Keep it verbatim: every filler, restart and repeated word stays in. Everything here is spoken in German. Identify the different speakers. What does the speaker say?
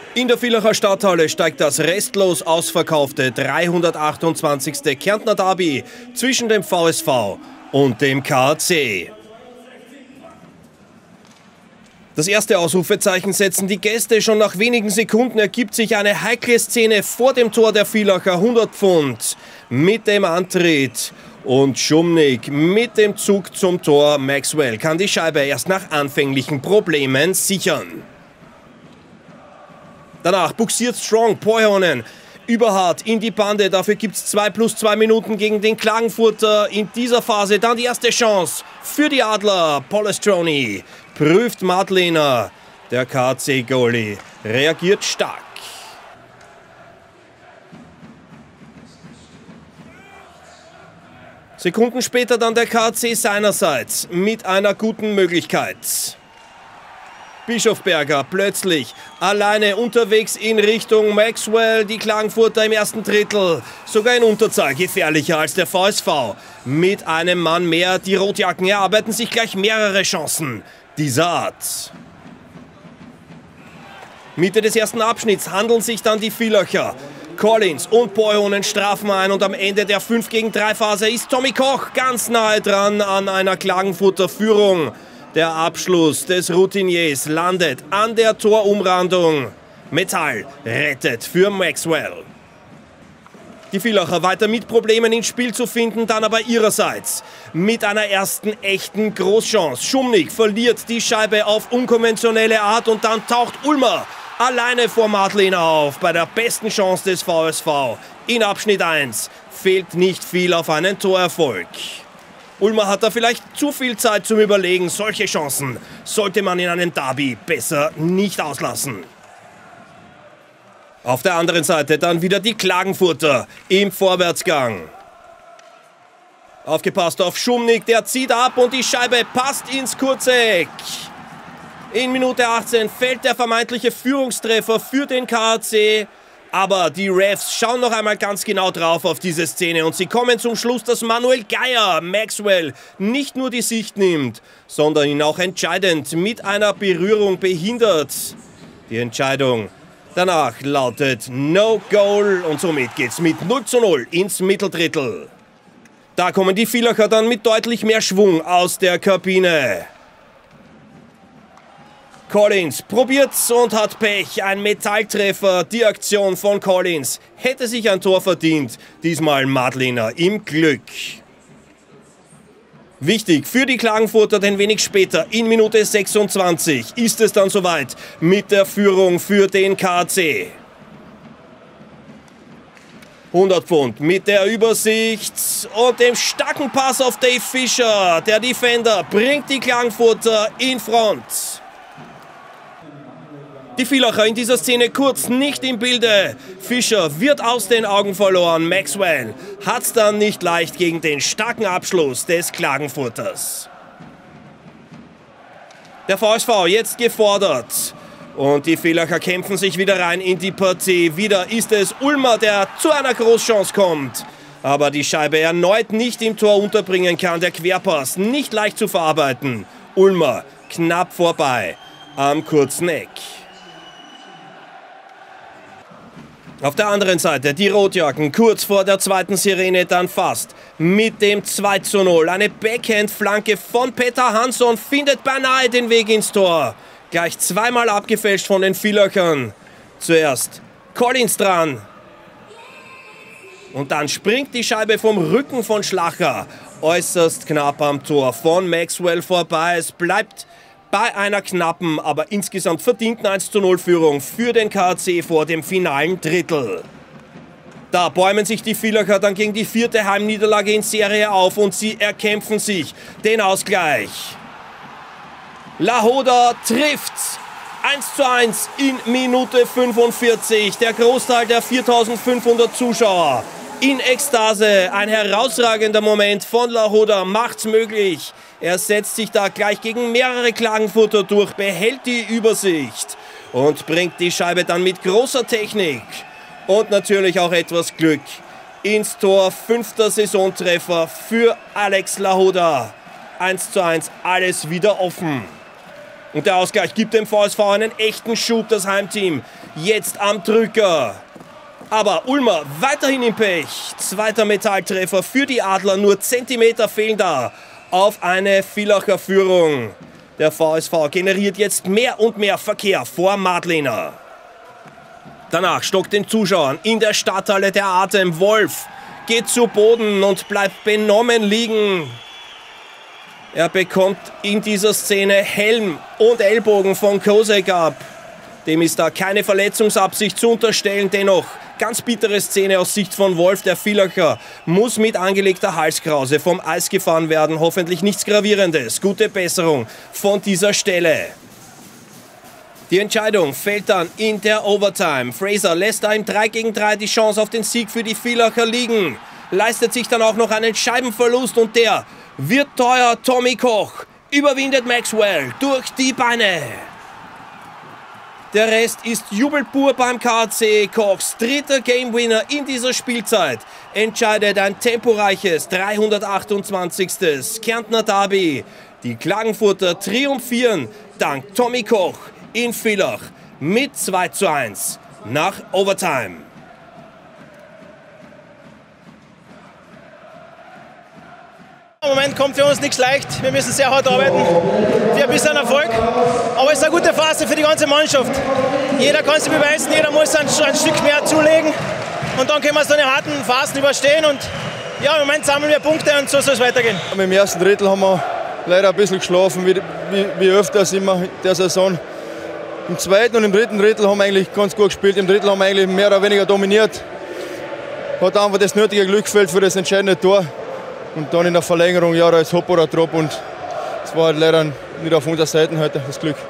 Speaker 1: In der Villacher Stadthalle steigt das restlos ausverkaufte dreihundertachtundzwanzigste Kärntner Derby zwischen dem V S V und dem K A C. Das erste Ausrufezeichen setzen die Gäste. Schon nach wenigen Sekunden ergibt sich eine heikle Szene vor dem Tor der Villacher. hundert Pfund mit dem Antritt und Schumnig mit dem Zug zum Tor. Maxwell kann die Scheibe erst nach anfänglichen Problemen sichern. Danach buxiert Strong Pohjonen überhart in die Bande. Dafür gibt es zwei plus zwei Minuten gegen den Klagenfurter. In dieser Phase dann die erste Chance für die Adler. Polestroni prüft Madlener. Der K A C-Goalie reagiert stark. Sekunden später dann der K A C seinerseits mit einer guten Möglichkeit. Bischofberger plötzlich alleine unterwegs in Richtung Maxwell. Die Klagenfurter im ersten Drittel sogar in Unterzahl, gefährlicher als der V S V. Mit einem Mann mehr. Die Rotjacken erarbeiten sich gleich mehrere Chancen dieser Art. Mitte des ersten Abschnitts handeln sich dann die Villacher. Collins und Pohjonen strafen ein und am Ende der fünf gegen drei Phase ist Tommy Koch ganz nahe dran an einer Klagenfurter Führung. Der Abschluss des Routiniers landet an der Torumrandung. Metall rettet für Maxwell. Die Villacher weiter mit Problemen ins Spiel zu finden, dann aber ihrerseits mit einer ersten echten Großchance. Schumnig verliert die Scheibe auf unkonventionelle Art und dann taucht Ulmer alleine vor Madlener auf. Bei der besten Chance des V S V in Abschnitt eins fehlt nicht viel auf einen Torerfolg. Ulmer hat da vielleicht zu viel Zeit zum Überlegen. Solche Chancen sollte man in einem Derby besser nicht auslassen. Auf der anderen Seite dann wieder die Klagenfurter im Vorwärtsgang. Aufgepasst auf Schumnig, der zieht ab und die Scheibe passt ins kurze Eck. In Minute achtzehn fällt der vermeintliche Führungstreffer für den K A C. Aber die Refs schauen noch einmal ganz genau drauf auf diese Szene und sie kommen zum Schluss, dass Manuel Geier Maxwell nicht nur die Sicht nimmt, sondern ihn auch entscheidend mit einer Berührung behindert. Die Entscheidung danach lautet No Goal und somit geht's mit null zu null ins Mitteldrittel. Da kommen die Villacher dann mit deutlich mehr Schwung aus der Kabine. Collins probiert's und hat Pech. Ein Metalltreffer. Die Aktion von Collins hätte sich ein Tor verdient. Diesmal Madlener im Glück. Wichtig für die Klagenfurter, denn wenig später, in Minute sechsundzwanzig, ist es dann soweit mit der Führung für den K A C. hundert Pfund mit der Übersicht und dem starken Pass auf Dave Fischer. Der Defender bringt die Klagenfurter in Front. Die Villacher in dieser Szene kurz nicht im Bilde. Fischer wird aus den Augen verloren. Maxwell hat's dann nicht leicht gegen den starken Abschluss des Klagenfurters. Der V S V jetzt gefordert. Und die Villacher kämpfen sich wieder rein in die Partie. Wieder ist es Ulmer, der zu einer Großchance kommt. Aber die Scheibe erneut nicht im Tor unterbringen kann. Der Querpass nicht leicht zu verarbeiten. Ulmer knapp vorbei am kurzen Eck. Auf der anderen Seite die Rotjacken kurz vor der zweiten Sirene dann fast mit dem zwei zu null. Eine Backhand-Flanke von Peter Hansson findet beinahe den Weg ins Tor. Gleich zweimal abgefälscht von den Villachern. Zuerst Collins dran. Und dann springt die Scheibe vom Rücken von Schlacher äußerst knapp am Tor von Maxwell vorbei. Es bleibt bei einer knappen, aber insgesamt verdienten eins zu null Führung für den K A C vor dem finalen Drittel. Da bäumen sich die Villacher dann gegen die vierte Heimniederlage in Serie auf und sie erkämpfen sich den Ausgleich. Lahoda trifft eins zu eins in Minute fünfundvierzig. Der Großteil der viertausendfünfhundert Zuschauer in Ekstase. Ein herausragender Moment von Lahoda macht's möglich. Er setzt sich da gleich gegen mehrere Klagenfurter durch, behält die Übersicht und bringt die Scheibe dann mit großer Technik und natürlich auch etwas Glück ins Tor. Fünfter Saisontreffer für Alex Lahoda. eins zu eins, alles wieder offen. Und der Ausgleich gibt dem V S V einen echten Schub, das Heimteam. Jetzt am Drücker. Aber Ulmer weiterhin im Pech. Zweiter Metalltreffer für die Adler. Nur Zentimeter fehlen da auf eine Villacher Führung. Der V S V generiert jetzt mehr und mehr Verkehr vor Madlener. Danach stockt den Zuschauern in der Stadthalle der Atem. Wolf geht zu Boden und bleibt benommen liegen. Er bekommt in dieser Szene Helm und Ellbogen von Kosek ab. Dem ist da keine Verletzungsabsicht zu unterstellen. Dennoch, ganz bittere Szene aus Sicht von Wolf. Der Villacher muss mit angelegter Halskrause vom Eis gefahren werden. Hoffentlich nichts Gravierendes. Gute Besserung von dieser Stelle. Die Entscheidung fällt dann in der Overtime. Fraser lässt da im drei gegen drei die Chance auf den Sieg für die Villacher liegen. Leistet sich dann auch noch einen Scheibenverlust und der wird teuer. Tommy Koch überwindet Maxwell durch die Beine. Der Rest ist Jubel pur beim K C. Kochs dritter Game-Winner in dieser Spielzeit entscheidet ein temporeiches dreihundertachtundzwanzigstes Kärntner Derby. Die Klagenfurter triumphieren dank Tommy Koch in Villach mit zwei zu eins nach Overtime.
Speaker 2: Im Moment kommt für uns nichts leicht. Wir müssen sehr hart arbeiten für ein bisschen Erfolg. Aber es ist eine gute Phase für die ganze Mannschaft. Jeder kann sich beweisen, jeder muss ein, ein Stück mehr zulegen. Und dann können wir so eine harten Phasen überstehen. Und ja, im Moment sammeln wir Punkte und so soll es weitergehen.
Speaker 3: Im ersten Drittel haben wir leider ein bisschen geschlafen, wie, wie, wie öfters immer in der Saison. Im zweiten und im dritten Drittel haben wir eigentlich ganz gut gespielt. Im Drittel haben wir eigentlich mehr oder weniger dominiert. Hat einfach das nötige Glück gefehlt für das entscheidende Tor. Und dann in der Verlängerung, ja, da ist Hopp oder Trop und es war halt leider nicht auf unserer Seite heute das Glück.